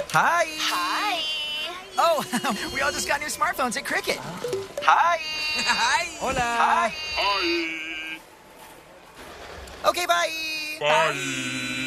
Hi. Hi. Oh, we all just got new smartphones at Cricket. Hi. Hi. Hola. Hi. Hi. Okay, bye. Bye.